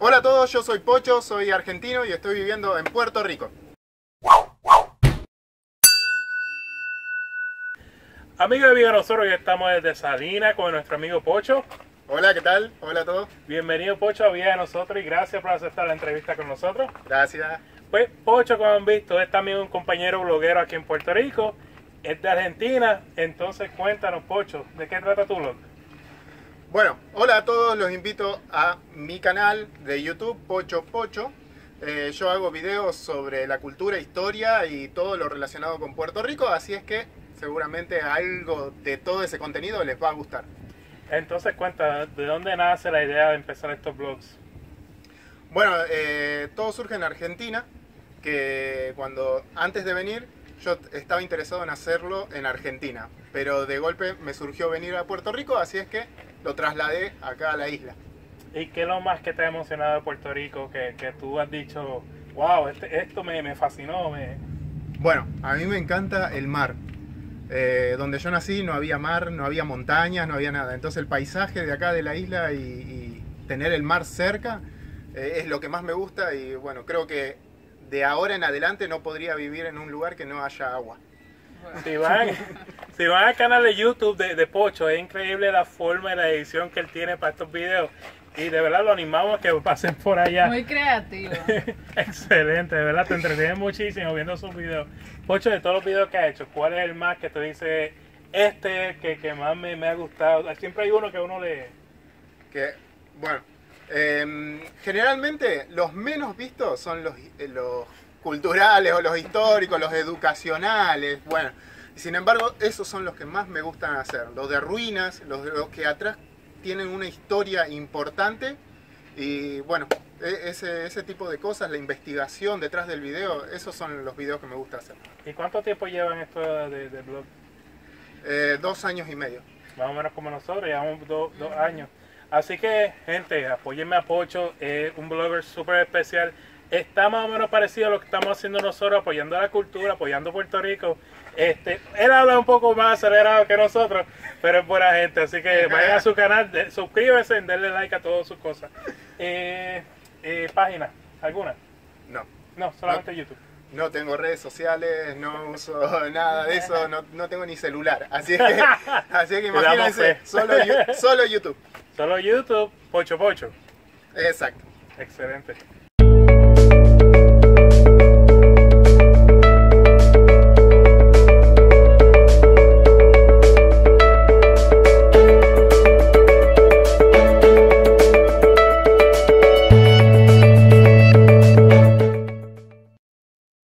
Hola a todos, yo soy Pocho, soy argentino y estoy viviendo en Puerto Rico. Amigos de Viva Nosotros, ya estamos desde Salinas con nuestro amigo Pocho. Hola, ¿qué tal? Hola a todos. Bienvenido Pocho a Viva de Nosotros y gracias por aceptar la entrevista con nosotros. Gracias. Pues Pocho, como han visto, es también un compañero bloguero aquí en Puerto Rico, es de Argentina, entonces cuéntanos Pocho, ¿de qué trata tu blog? Bueno, hola a todos, los invito a mi canal de YouTube, Pocho Pocho. Yo hago videos sobre la cultura, historia y todo lo relacionado con Puerto Rico, así es que seguramente algo de todo ese contenido les va a gustar. Entonces cuéntanos, ¿de dónde nace la idea de empezar estos blogs? Bueno, todo surge en Argentina, que antes de venir yo estaba interesado en hacerlo en Argentina, pero de golpe me surgió venir a Puerto Rico, así es que lo trasladé acá a la isla. ¿Y qué es lo más que te ha emocionado de Puerto Rico, que tú has dicho, wow, esto me fascinó? Bueno, a mí me encanta el mar. Donde yo nací no había mar, no había montañas, no había nada. Entonces el paisaje de acá de la isla y tener el mar cerca es lo que más me gusta y bueno, creo que de ahora en adelante no podría vivir en un lugar que no haya agua. Si van al canal de YouTube de Pocho, es increíble la forma y la edición que él tiene para estos videos. Y de verdad lo animamos a que pasen por allá. Muy creativo. Excelente, de verdad, te entretienes muchísimo viendo sus videos. Pocho, de todos los videos que ha hecho, ¿cuál es el más que te dice que más me ha gustado? Siempre hay uno que uno le... Bueno, generalmente los menos vistos son los culturales o los históricos, los educacionales. Bueno, sin embargo, esos son los que más me gustan hacer. Los de ruinas, los que atrás tienen una historia importante y bueno, ese tipo de cosas, la investigación detrás del video, esos son los videos que me gusta hacer. ¿Y cuánto tiempo llevan esto de blog? 2 años y medio. Más o menos como nosotros, llevamos 2 años. Así que, gente, apóyenme a Pocho, es un blogger súper especial. Está más o menos parecido a lo que estamos haciendo nosotros, apoyando la cultura, apoyando Puerto Rico. Él habla un poco más acelerado que nosotros, pero es buena gente, así que vayan a su canal, suscríbase, denle like a todas sus cosas. ¿Página? ¿Alguna? No. No, solamente YouTube. No tengo redes sociales, no uso nada de eso, no tengo ni celular, así que imagínense, solo YouTube. Solo YouTube, Pocho Pocho. Exacto. Excelente.